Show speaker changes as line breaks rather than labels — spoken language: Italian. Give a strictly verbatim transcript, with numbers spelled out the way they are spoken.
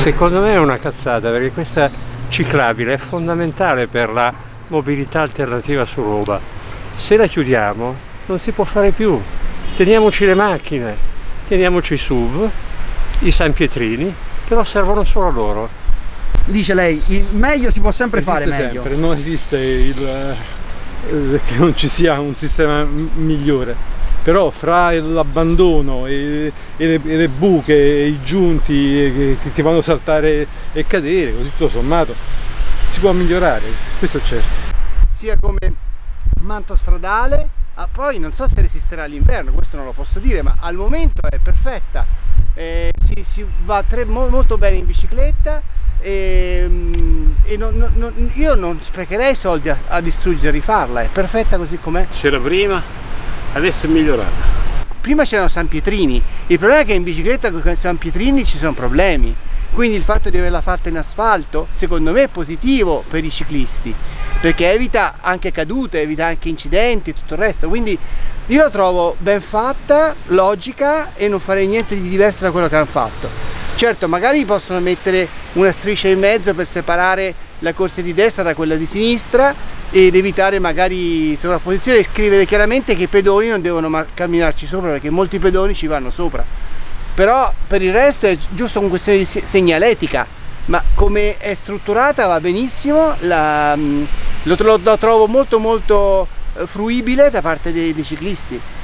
Secondo me è una cazzata, perché questa ciclabile è fondamentale per la mobilità alternativa su Roma. Se la chiudiamo non si può fare più. Teniamoci le macchine, teniamoci i S U V, i San Pietrini, però servono solo loro.
Dice lei, il meglio si può sempre
esiste
fare meglio.
Sempre, non esiste il, eh, che non ci sia un sistema migliore. Però fra l'abbandono e, e, le, e le buche e i giunti che, che ti fanno saltare e cadere, così tutto sommato si può migliorare, questo è certo.
Sia come manto stradale, ah, poi non so se resisterà l'inverno, questo non lo posso dire, ma al momento è perfetta, eh, si, si va tre, mo, molto bene in bicicletta e, e non, non, io non sprecherei soldi a, a distruggere e rifarla, è perfetta così com'è.
C'era prima, adesso è migliorata.
Prima c'erano San Pietrini, il problema è che in bicicletta con i San Pietrini ci sono problemi, quindi il fatto di averla fatta in asfalto secondo me è positivo per i ciclisti, perché evita anche cadute, evita anche incidenti e tutto il resto, quindi io la trovo ben fatta, logica e non farei niente di diverso da quello che hanno fatto. Certo, magari possono mettere una striscia in mezzo per separare la corsia di destra da quella di sinistra ed evitare magari sovrapposizione e scrivere chiaramente che i pedoni non devono camminarci sopra, perché molti pedoni ci vanno sopra. Però per il resto è giusto una questione di segnaletica, ma come è strutturata va benissimo, la, lo, lo, lo trovo molto molto fruibile da parte dei, dei ciclisti.